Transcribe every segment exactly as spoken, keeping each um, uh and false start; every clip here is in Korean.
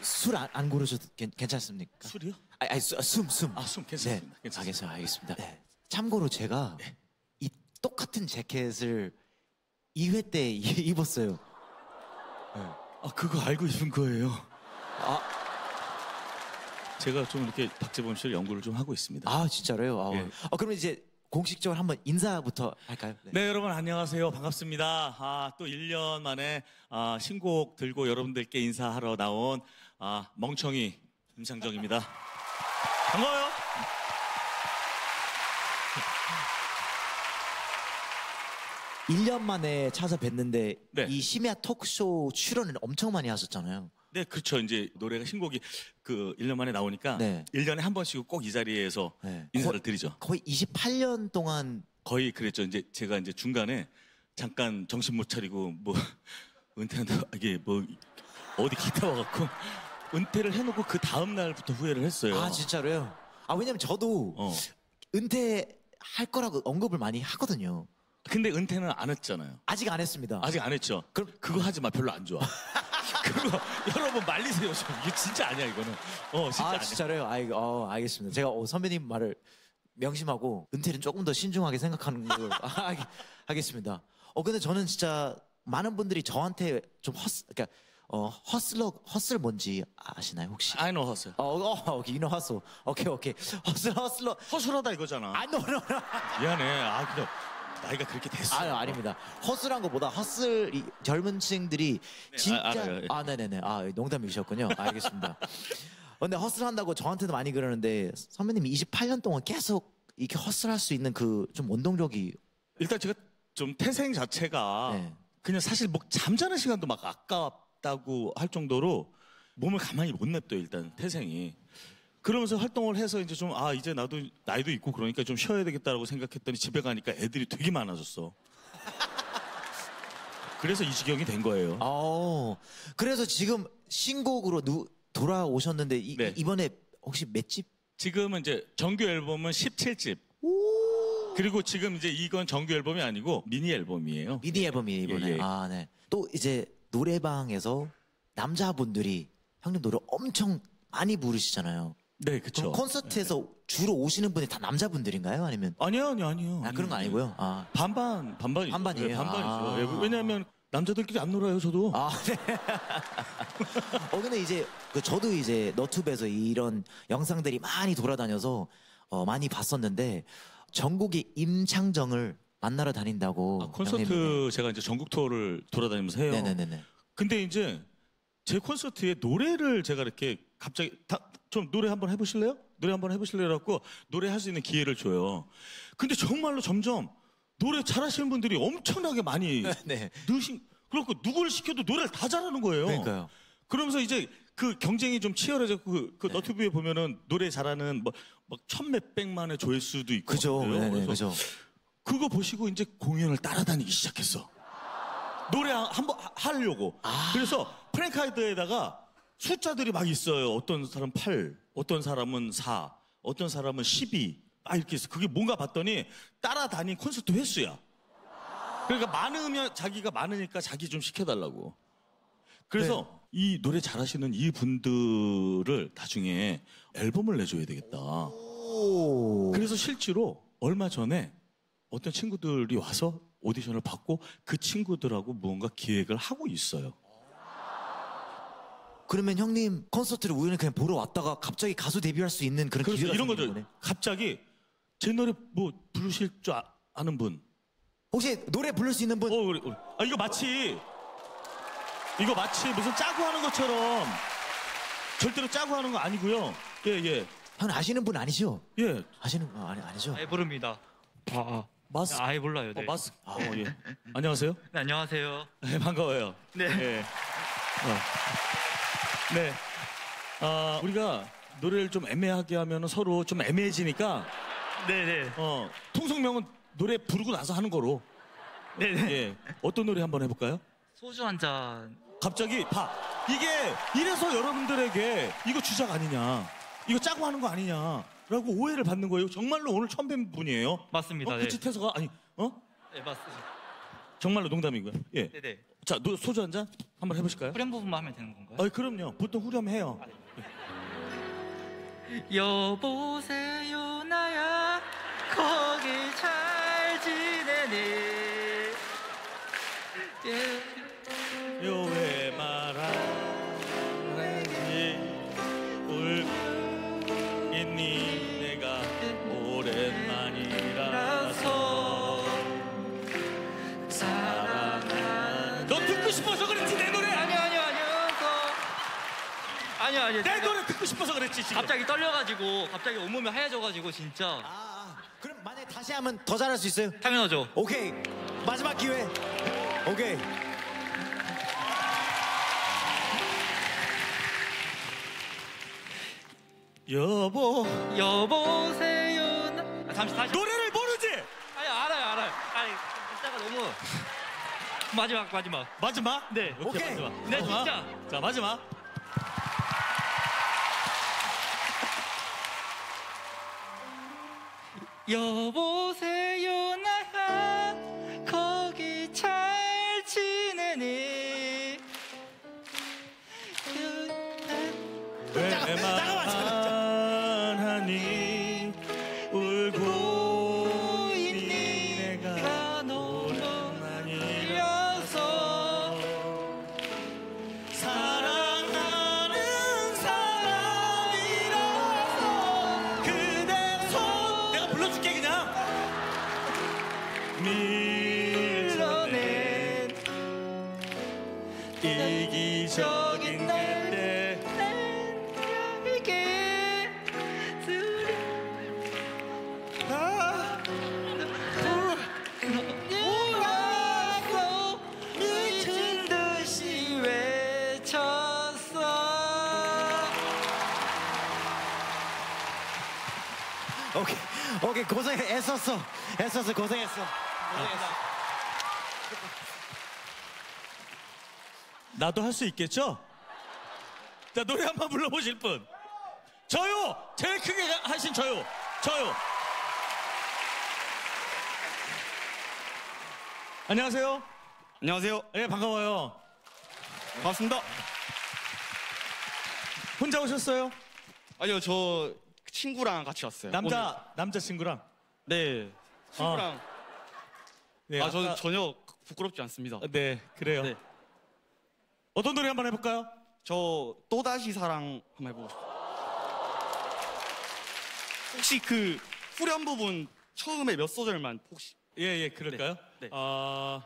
술 안 안 고르셔도 괜, 괜찮습니까? 술이요? 아니, 아니 수, 숨, 숨. 아, 숨 괜찮습니다. 네. 괜찮습니다. 알겠어요, 알겠습니다. 네. 참고로 제가 네. 이 똑같은 재킷을 이 회 때 입었어요. 네. 아, 그거 알고 있은 거예요. 아, 제가 좀 이렇게 박재범 씨를 연구를 좀 하고 있습니다. 아 진짜로요? 아, 예. 아, 그러면 이제 공식적으로 한번 인사부터 할까요? 네. 네, 여러분 안녕하세요. 반갑습니다. 아, 또 일 년 만에 아, 신곡 들고 여러분들께 인사하러 나온 아, 멍청이 임창정입니다. 반가워요. 일 년 만에 찾아뵀는데 네. 이 심야 토크쇼 출연을 엄청 많이 하셨잖아요. 네, 그렇죠. 이제 노래가 신곡이 그 일 년 만에 나오니까 네. 일 년에 한 번씩 꼭 이 자리에서 네. 인사를 거- 드리죠. 거의 이십팔 년 동안 거의 그랬죠. 이제 제가 이제 중간에 잠깐 정신 못 차리고 뭐 은퇴한다 이게 뭐 어디 갔다 와갖고 은퇴를 해놓고 그 다음 날부터 후회를 했어요. 아 진짜로요? 아 왜냐면 저도 어. 은퇴할 거라고 언급을 많이 하거든요. 근데 은퇴는 안 했잖아요. 아직 안 했습니다. 아직 안 했죠. 그럼- 그거 하지 마. 별로 안 좋아. 그거 여러분 말리세요. 좀. 이게 진짜 아니야 이거는. 어 진짜 아 아니야. 진짜로요? 아, 어, 알겠습니다. 제가 어, 선배님 말을 명심하고 은퇴는 조금 더 신중하게 생각하는 걸 아, 하- 하겠습니다. 어 근데 저는 진짜 많은 분들이 저한테 좀 허스, 그러니까 어 허슬러 허슬 뭔지 아시나요 혹시? I know hustle. 어, 어, 오케이, you know hustle. 오케이, 오케이. 허슬, 허슬러. 허술하다 이거잖아. 아, no, no, no. 미안해. 아 그냥 나이가 그렇게 됐어. 아, 아닙니다. 허슬한 것보다 허슬, 이 젊은 층들이 네, 진짜. 아, 알아요. 아, 네네네. 아, 농담이셨군요. 알겠습니다. 근데 허슬 한다고 저한테도 많이 그러는데 선배님이 이십팔 년 동안 계속 이렇게 허슬할 수 있는 그 좀 원동력이. 일단 제가 좀 태생 자체가 네. 그냥 사실 뭐 잠자는 시간도 막 아깝다고 할 정도로 몸을 가만히 못 냅둬요. 일단 태생이. 그러면서 활동을 해서 이제 좀 아 이제 나도 나이도 있고 그러니까 좀 쉬어야 되겠다라고 생각했더니 집에 가니까 애들이 되게 많아졌어. 그래서 이 지경이 된 거예요. 어, 그래서 지금 신곡으로 누, 돌아오셨는데 이, 네. 이번에 혹시 몇 집? 지금은 이제 정규 앨범은 십칠 집. 그리고 지금 이제 이건 정규 앨범이 아니고 미니 앨범이에요. 미니 앨범이 이번에. 예, 예. 아, 네. 또 이제 노래방에서 남자분들이 형님 노래 엄청 많이 부르시잖아요. 네, 그럼 그렇죠. 콘서트에서 주로 오시는 분이 다 남자분들인가요? 아니면 아니요, 아니요, 아니요. 아 그런 거 아니고요. 아, 반반, 반반이죠. 반반이에요? 네, 반반이죠. 아. 예, 왜냐하면 남자들끼리 안 놀아요, 저도. 아, 네. 어 근데 이제 그 저도 이제 너튜브에서 이런 영상들이 많이 돌아다녀서 어, 많이 봤었는데 전국의 임창정을 만나러 다닌다고. 아, 콘서트 형님이. 제가 이제 전국 투어를 돌아다니면서 해요. 네네네네. 근데 이제 제 콘서트에 노래를 제가 이렇게 갑자기 다, 좀 노래 한번 해보실래요? 노래 한번 해보실래요? 라고 노래할 수 있는 기회를 줘요. 근데 정말로 점점 노래 잘하시는 분들이 엄청나게 많이 네. 느신 그렇고 누구를 시켜도 노래를 다 잘하는 거예요. 그러니까요. 그러면서 이제 그 경쟁이 좀 치열해졌고 그, 그 네. 너튜브에 보면은 노래 잘하는 뭐천 몇백만의 조회수도 있고 그죠. 그래요. 네네. 그래서 그죠. 그거 보시고 이제 공연을 따라다니기 시작했어. 노래 한번 하려고. 아. 그래서 프랭카이드에다가 숫자들이 막 있어요. 어떤 사람 팔, 어떤 사람은 사, 어떤 사람은 십이. 아 이렇게 있어. 그게 뭔가 봤더니 따라다닌 콘서트 횟수야. 그러니까 많으면 자기가 많으니까 자기 좀 시켜달라고. 그래서 네. 이 노래 잘하시는 이 분들을 나중에 앨범을 내줘야 되겠다. 오. 그래서 실제로 얼마 전에 어떤 친구들이 와서 오디션을 받고 그 친구들하고 무언가 기획을 하고 있어요. 그러면 형님 콘서트를 우연히 그냥 보러 왔다가 갑자기 가수 데뷔할 수 있는 그런 그래서 기회가 이런 생기는 거죠. 거네. 갑자기 제 노래 뭐 부르실 줄 아, 아는 분. 혹시 노래 부를 수 있는 분? 어, 우리, 우리. 아, 이거 마치, 이거 마치 무슨 짜고 하는 것처럼 절대로 짜고 하는 거 아니고요. 예, 예. 형 아시는 분 아니죠? 예. 아시는 분 아니 아니죠? 아예 모릅니다. 아, 아. 마스. 아예 몰라요. 네. 어, 마스. 어, 예. 안녕하세요. 네, 안녕하세요. 네, 반가워요. 네. 예. 어. 네. 아, 우리가 노래를 좀 애매하게 하면 서로 좀 애매해지니까, 네네. 어, 통성명은 노래 부르고 나서 하는 거로. 네네. 예. 어떤 노래 한번 해볼까요? 소주 한 잔. 갑자기, 봐. 이게, 이래서 여러분들에게 이거 주작 아니냐. 이거 짜고 하는 거 아니냐. 라고 오해를 받는 거예요. 정말로 오늘 처음 뵌 분이에요. 맞습니다. 어, 네. 그치, 태서가? 아니, 어? 네, 맞습니다. 정말로 농담이고요. 예. 네네. 자, 노, 소주 한 잔 한번 해보실까요? 후렴 부분만 하면 되는 건가요? 아, 그럼요. 보통 후렴해요. 여보세요 나야 거기 잘 지내니 예. 요왜 말하는지 울고 있니 내가 오랜만이라서 사랑하는 너 듣고 싶어서 그랬지 내 노래 아니요 아니요 아니요 그... 아니요 아니요 내 제가 노래 듣고 싶어서 그랬지 지금. 갑자기 떨려가지고 갑자기 온몸이 하얘져가지고 진짜 아, 아, 그럼 만약에 다시 하면 더 잘할 수 있어요? 당연하죠. 오케이. 마지막 기회. 오케이. 여보 여보세요 나... 아, 잠시 다시 노래를 모르지? 아니 알아요 알아요 아니 진짜가 너무 마지막 마지막 마지막? 네 오케이. 마지막. 네, 마지막. 진짜. 자 마지막. 여보세요 나야 거기 잘 지내니 왜 말하니 울고 있니 내가 오랜만이라서 사랑하는 사람이라서 그대 손 내가 불러줄게 그냥 밀어낸 이기적인 그대 나에게 뭐라고 미친 듯이 외쳤어. 오케이. 오케이. 고생 애썼어. 애썼어. 고생했어. 나도 할 수 있겠죠? 자 노래 한 번 불러보실 분 저요! 제일 크게 하신 저요! 저요! 안녕하세요. 안녕하세요. 예, 반가워요. 반갑습니다. 혼자 오셨어요? 아니요, 저 친구랑 같이 왔어요. 남자 오늘. 남자친구랑? 네, 친구랑. 네, 아, 저는 아까- 전혀 부끄럽지 않습니다. 네, 그래요. 네. 어떤 노래 한번 해볼까요? 저 또다시 사랑 한번 해보고 싶어요. 혹시 그 후렴 부분 처음에 몇 소절만 혹시? 예, 예, 그럴까요? 네. 네. 아,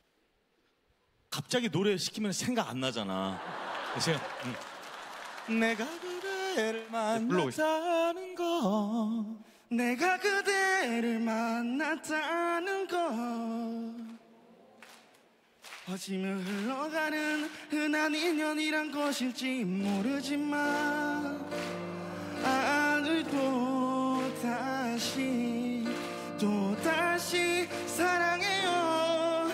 갑자기 노래 시키면 생각 안 나잖아. 그래서 음. 내가 그대를 만났다는 거 내가 그대를 만났다는 거 어지면 흘러가는 흔한 인연이란 것일지 모르지만 아직도 다시 또 다시 사랑해요.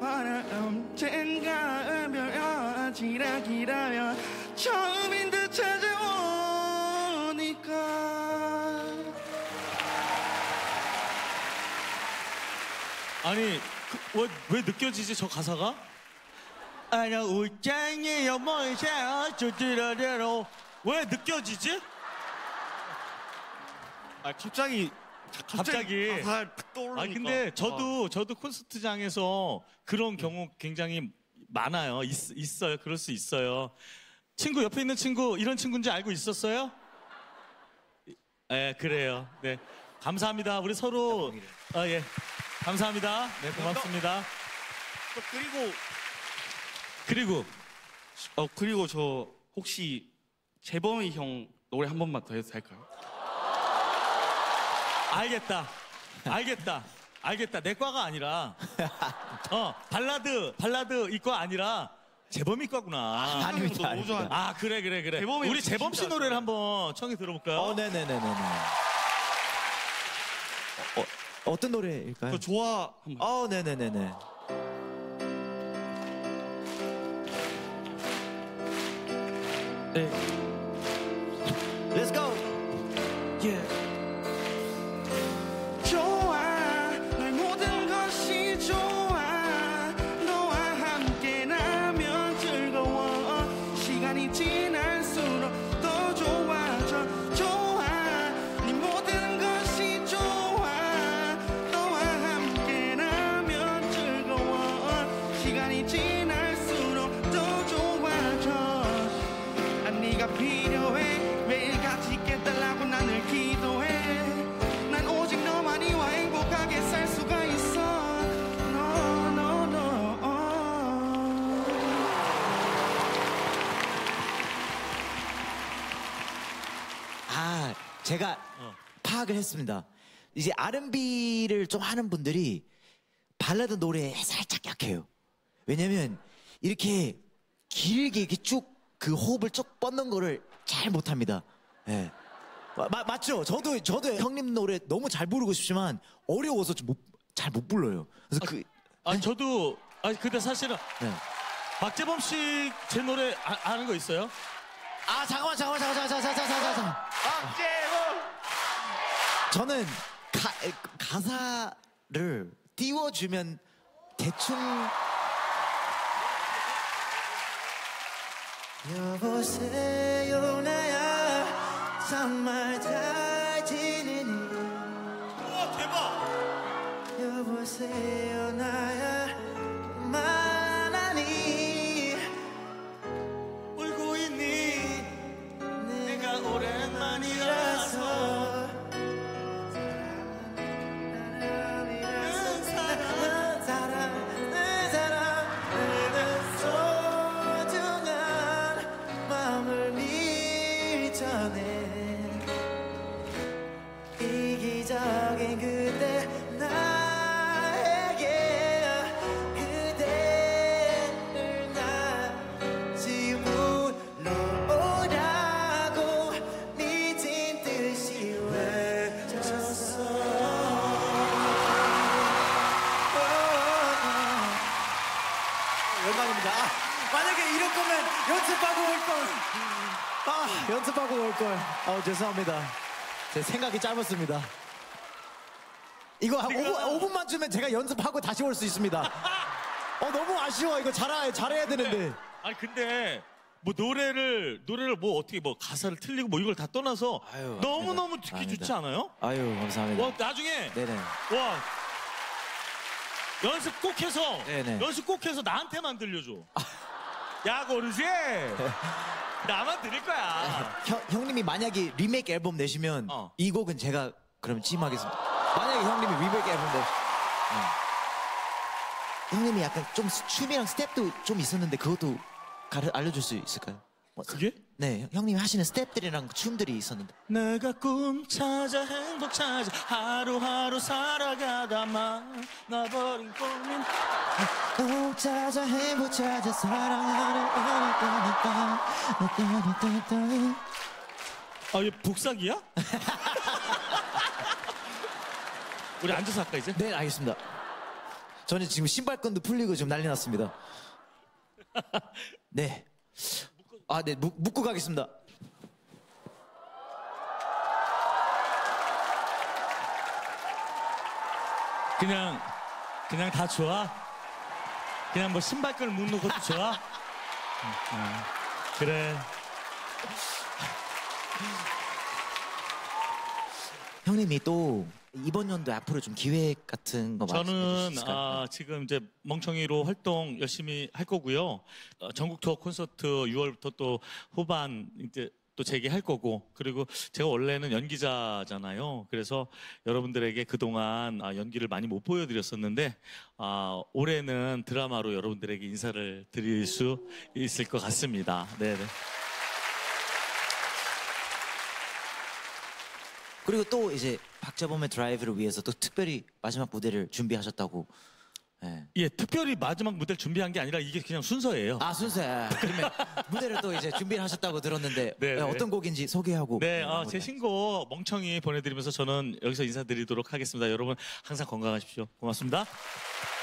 언젠가 별아지락이라면 처음인 듯 찾아오니까. 아니 그, 왜, 왜 느껴지지 저 가사가? 아냐 웃장이여 뭐이자 어쩌지러대로 왜 느껴지지? 아 갑자기 갑자기. 가사를 딱 떠오르니까. 아 근데 저도 저도 콘서트장에서 그런 경우 굉장히 많아요. 있, 있어요. 그럴 수 있어요. 친구 옆에 있는 친구 이런 친구인지 알고 있었어요? 네 그래요. 네 감사합니다. 우리 서로 아 예 감사합니다. 네 고맙습니다. 어, 그리고 그리고 어 그리고 저 혹시 재범이 형 노래 한 번만 더 해도 될까요? 알겠다. 알겠다. 알겠다. 내 과가 아니라 어 발라드 발라드 이과 아니라 재범이 과구나. 아닙니다, 너무 아닙니다. 좋아하는- 아 그래 그래 그래. 재범이 우리 재범 씨 진짜 노래를 한번 청해 들어볼까요? 어, 네네네네네. 어, 어, 어떤 노래일까요? 저 좋아 한번. 어, 네네네네. 네. Let's go. Yeah. 좋아 널 모든 것이 좋아 너와 함께 난 네가 필요해 매일 같이 있겠달라고 난 늘 기도해 난 오직 너만이와 행복하게 살 수가 있어 No no no 아, 제가 파악을 했습니다. 이제 알앤비를 좀 하는 분들이 발라드 노래에 살짝 약해요. 왜냐면 이렇게 길게 이렇게 쭉 그 호흡을 쭉 뻗는 거를 잘 못합니다. 예. 마- 마- 맞죠? 저도 저도 형님 노래 너무 잘 부르고 싶지만 어려워서 잘 못 불러요. 그래서 그 아 저도 아 근데 사실은 네. 박재범 씨 제 노래 아, 아는 거 있어요? 아 잠깐만 잠깐만 잠깐만 잠깐만 잠깐만 잠깐만. 저는 가, 에, 가사를 띄워주면 대충 여보세요 나야 정말 잘 지내니 우와 대박! 여보세요 나야 만하니 울고 있니? 내가 오랜만이라서 사랑이라서 사랑 사랑 내 사랑 내는 소중한 마음을 밀쳐내 이기적인 그대 나에게 그대를 다시 불러오라고 미친 듯이 외쳤어 영광입니다. 아, 만약에 이럴 거면 연습하고 올 걸. 아, 연습하고 올 걸. 아, 죄송합니다. 제 생각이 짧았습니다. 이거 한 제가- 오 분만 주면 제가 연습하고 다시 올 수 있습니다. 어, 너무 아쉬워. 이거 잘해, 잘해야 되는데. 아니 근데 뭐 노래를 노래를 뭐 어떻게 뭐 가사를 틀리고 뭐 이걸 다 떠나서 아유, 너무 너무 아닙니다. 듣기 아닙니다. 좋지 않아요? 아유, 감사합니다. 와 나중에 네네. 와 연습 꼭 해서 네네. 연습 꼭 해서 나한테만 들려줘. 야 고르지 나만 들을 거야. 형, 형님이 만약에 리메이크 앨범 내시면 어. 이 곡은 제가 그럼 찜하겠습니다. 만약에 형님이 리메이크 앨범 내 네. 형님이 약간 좀 스- 춤이랑 스텝도 좀 있었는데 그것도 가르, 알려줄 수 있을까요? 뭐, 그게? 네, 형님이 하시는 스텝들이랑 춤들이 있었는데. 내가 꿈 찾아 행복 찾아 하루하루 살아가다 만나버린 꿈인 꼭 찾아 행복 찾아 사랑하는 거니까. 아얘 복사기야? 우리 앉아서 할까 이제? 네, 알겠습니다. 저는 지금 신발끈도 풀리고 지금 난리 났습니다. 네. 아, 네, 묶, 묶고 가겠습니다. 그냥 그냥 다 좋아. 그냥 뭐 신발끈을 묶는 것도 좋아. 응, 응. 그래. 형님이 또 이번 연도 앞으로 좀 기획 같은 거 말씀해 주실 수 저는 있을까요? 아, 지금 이제 멍청이로 활동 열심히 할 거고요. 어, 전국 투어 콘서트 유월부터 또 후반 이제 또 재개할 거고, 그리고 제가 원래는 연기자잖아요. 그래서 여러분들에게 그동안 아, 연기를 많이 못 보여드렸었는데 아, 올해는 드라마로 여러분들에게 인사를 드릴 수 있을 것 같습니다. 네네. 그리고 또 이제 박재범의 드라이브를 위해서 또 특별히 마지막 무대를 준비하셨다고. 네. 예, 특별히 마지막 무대를 준비한 게 아니라 이게 그냥 순서예요. 아, 순서야. 그러면 무대를 또 이제 준비를 하셨다고 들었는데 네, 네, 네. 어떤 곡인지 소개하고. 네, 어, 마무리하겠습니다. 제 신곡 멍청이 보내드리면서 저는 여기서 인사드리도록 하겠습니다. 여러분 항상 건강하십시오. 고맙습니다.